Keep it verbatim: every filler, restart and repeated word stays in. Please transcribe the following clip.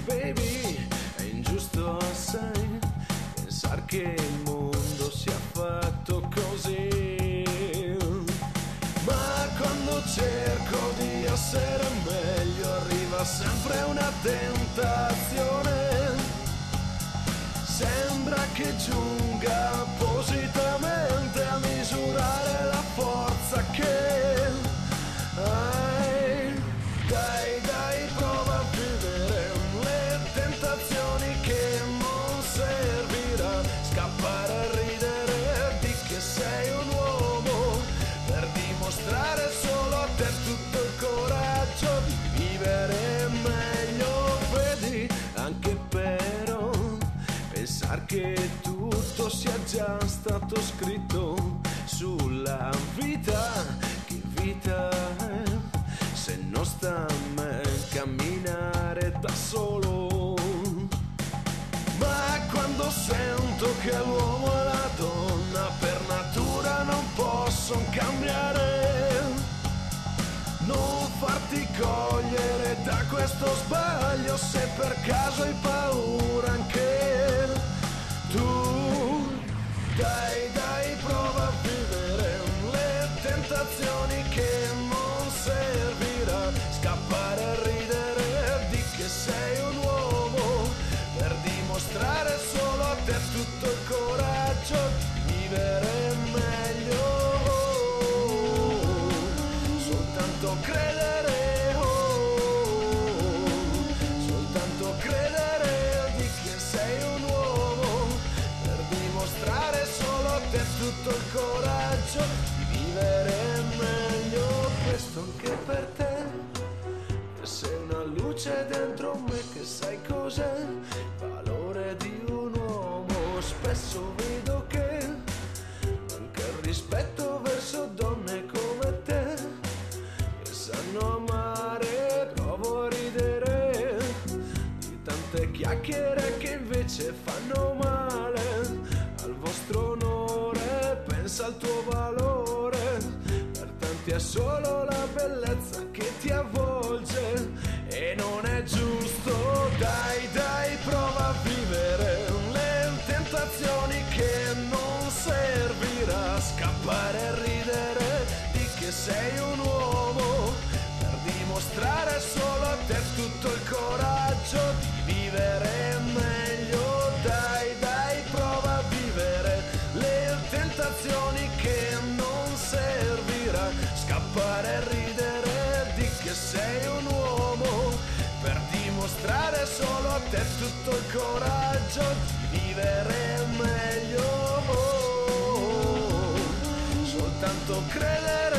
baby, è ingiusto assai pensar che il mondo sia fatto così. Ma quando cerco di essere meglio arriva sempre una tentazione. Sembra che giunga appositamente a misurare la forza che hai. Dai, dai, prova a vivere le tentazioni che non servirà. Scappare a ridere di che sei un uomo per dimostrare solo a te tutto il coraggio di vivere meglio. Vedi, anche però pensar che tutto sia già stato scritto sulla vita. Che vita è se non sta a me camminare da solo? Ma quando sento che l'uomo e la donna per natura non possono cambiare, non farti cogliere da questo sbaglio se per caso hai paura anche tu. Dai, dai, prova a vivere le tentazioni che non servirà. Scappare a ridere di che sei un uomo per dimostrare solo a te tutto il coraggio di vivere meglio. Soltanto credere, oh, soltanto credere di che sei un uomo per dimostrare solo a te tutto il coraggio di vivere meglio. Questo anche per te, che sei una luce dentro me, che sai cos'è il valore di un uomo. Spesso vedo che manca il rispetto verso donne come te, che sanno amare. Provo a ridere di tante chiacchiere che invece fanno male al vostro onore. Pensa al tuo valore, per tanti è solo la bellezza che ti avvolge e non è giusto. Dai, dai, prova a vivere le tentazioni che non servirà. Scappare a ridere di che sei un uomo per dimostrare solo a te tutto il coraggio di vivere meglio. Dai, dai, prova a vivere le tentazioni che non servirà. Scappare a ridere di che sei un uomo per dimostrare solo a te tutto il coraggio di vivere meglio. Soltanto credere